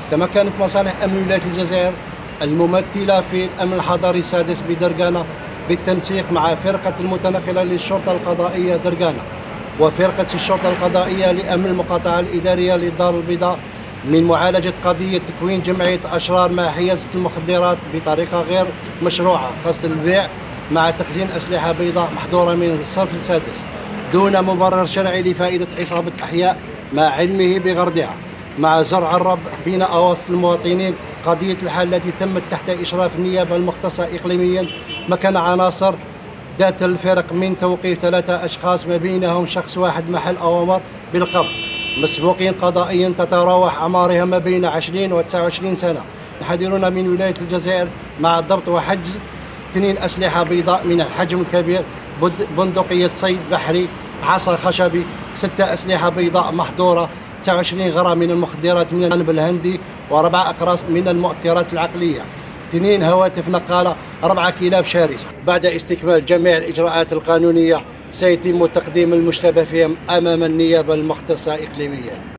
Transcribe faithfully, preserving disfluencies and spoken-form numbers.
تمكنت مصالح أمن ولاية الجزائر الممثلة في الأمن الحضري السادس بدرقانة بالتنسيق مع فرقة المتنقلة للشرطة القضائية درقانة وفرقة الشرطة القضائية لأمن المقاطعة الإدارية للدار البيضاء من معالجة قضية تكوين جمعية أشرار مع حيازة المخدرات بطريقة غير مشروعة قصد البيع مع تخزين أسلحة بيضاء محظورة من الصنف السادس دون مبرر شرعي لفائدة عصابة أحياء مع علمه بغردها، مع زرع الرب بين أواسط المواطنين. قضية الحال التي تمت تحت إشراف النيابة المختصة إقليميا مكن عناصر ذات الفرق من توقيف ثلاثة أشخاص ما بينهم شخص واحد محل أوامر بالقبض مسبوقين قضائيا تتراوح أعمارها ما بين عشرين و تسعة وعشرين سنة، حاضرون من ولاية الجزائر مع ضبط وحجز اثنين أسلحة بيضاء من الحجم الكبير، بندقية صيد بحري، عصا خشبي، ستة أسلحة بيضاء محظورة، تسعة وعشرين غرام من المخدرات من الجانب الهندي، وأربع أقراص من المؤثرات العقلية، اثنين هواتف نقالة، أربعة كلاب شرسة. بعد استكمال جميع الإجراءات القانونية سيتم تقديم المشتبه فيهم أمام النيابة المختصة إقليميا.